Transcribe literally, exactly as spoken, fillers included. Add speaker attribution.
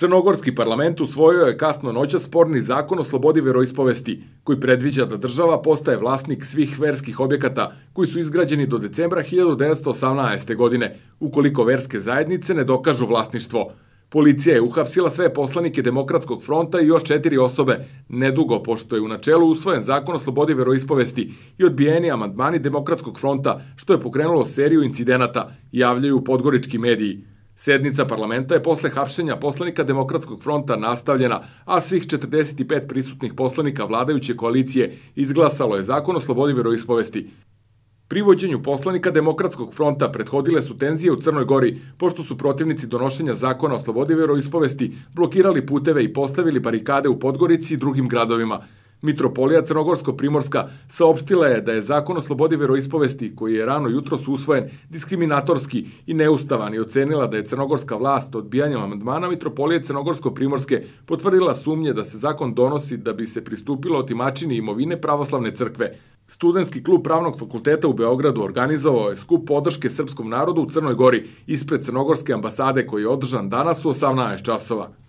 Speaker 1: Crnogorski parlament usvojio je kasno noćas sporni zakon o slobodi veroispovesti, koji predviđa da država postaje vlasnik svih verskih objekata koji su izgrađeni do decembra hiljadu devetsto osamnaeste. godine, ukoliko verske zajednice ne dokažu vlasništvo. Policija je uhapsila sve poslanike Demokratskog fronta i još četiri osobe, nedugo pošto je u načelu usvojen zakon o slobodi veroispovesti i odbijeni amandmani Demokratskog fronta, što je pokrenulo seriju incidenata, javljaju podgorički mediji. Sednica parlamenta je posle hapšenja poslanika Demokratskog fronta nastavljena, a svih četrdeset pet prisutnih poslanika vladajuće koalicije izglasalo je zakon o slobodi veroispovesti. Privođenju poslanika Demokratskog fronta prethodile su tenzije u Crnoj Gori, pošto su protivnici donošenja zakona o slobodi veroispovesti blokirali puteve i postavili barikade u Podgorici i drugim gradovima. Mitropolija Crnogorsko-Primorska saopštila je da je zakon o slobodi veroispovesti, koji je rano jutros usvojen, diskriminatorski i neustavan i ocenila da je crnogorska vlast odbijanjem amandmana Mitropolije Crnogorsko-Primorske potvrdila sumnje da se zakon donosi da bi se pristupilo otimačini imovine pravoslavne crkve. Studentski klub Pravnog fakulteta u Beogradu organizovao je skup podrške srpskom narodu u Crnoj Gori ispred Crnogorske ambasade koji je održan danas u osamnaest časova.